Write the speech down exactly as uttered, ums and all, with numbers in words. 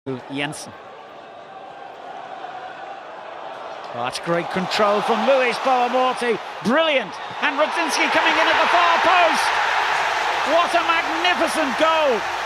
Jensen. Oh, that's great control from Luis Boamorti. Brilliant. And Radziński coming in at the far post. What a magnificent goal.